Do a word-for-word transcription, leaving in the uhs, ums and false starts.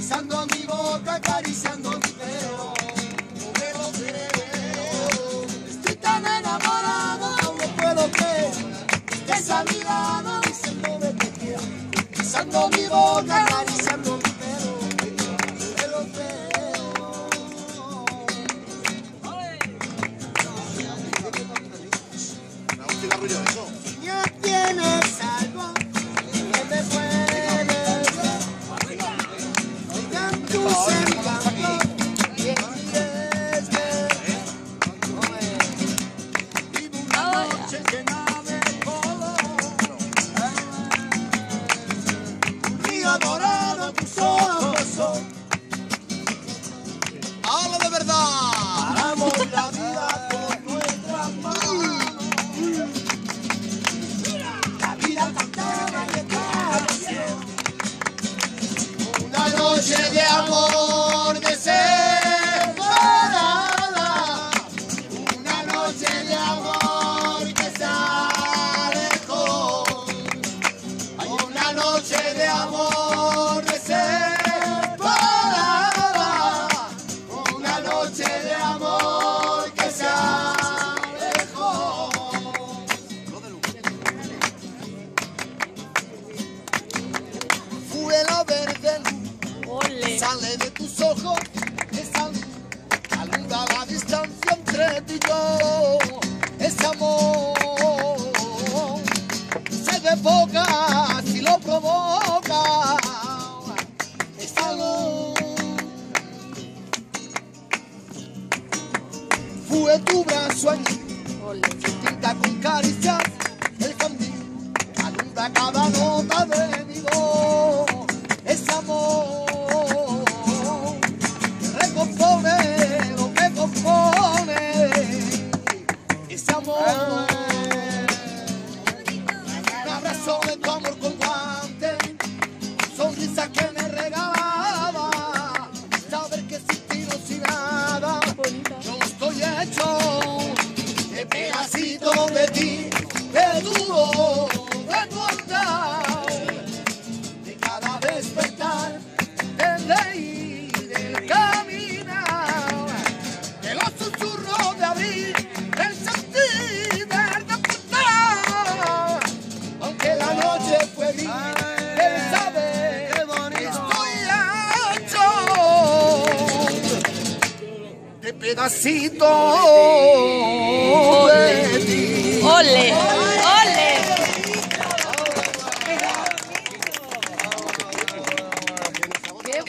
besando mi boca, acariciando mi pelo. No me lo creo, estoy tan enamorado, no lo puedo creer. Estés a mi lado diciéndome que quiero, besando mi boca, acariciando mi pelo. No me lo creo. Un cigarro yo, eso. Ya tienes algo que me puede ver. Oigan tus encantos, que quieres ver. Vivo una noche llena de color. Un río dorado, tus ojos son. ¡Habla de verdad! Paramos la vida con nuestras manos. La vida cantaba y esta canción. Una noche de amor desenfadada. Una noche de amor que se alejó. Hay una noche de amor desenfadada. Una noche de amor que se alejó. Fue la verde luz, Ole. sale de tus ojos, esa luz alumbra la distancia entre ti y yo. Ese amor se desboca si lo provoca. Esa luz fue tu brazo allí, Ole. tinta con caricias, el candil alumbra cada nota de mi voz. Ese amor que recompone lo que compone. Ese amor, un abrazo de tu amor con guante, sonrisa que me regalaba, saber que sin ti no soy nada. Yo estoy hecho de pedacitos de ti, de tu voz, de tu andar, de cada despertar, del reír, del caminar, de los susurros de abril, del sentir, del despertar. Aunque la noche fue gris, del saber que estoy hecho de pedacitos de ti. Ole.